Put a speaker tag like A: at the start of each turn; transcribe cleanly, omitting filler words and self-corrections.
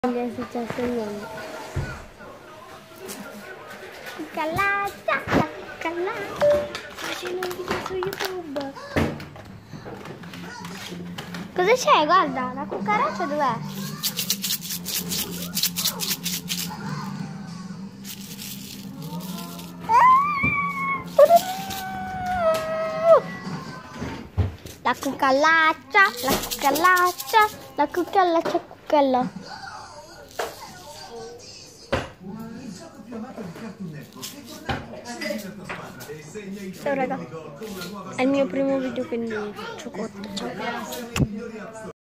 A: Che è successo niente. Cucalaccia, la cucalaccia. Sto facendo un video su YouTube. Cosa c'è? Guarda, la cucaraccia dov'è? La cucalaccia, la cucalaccia, la cucalaccia, cucala. Ciao raga, è il mio primo video quindi faccio corto, ciao.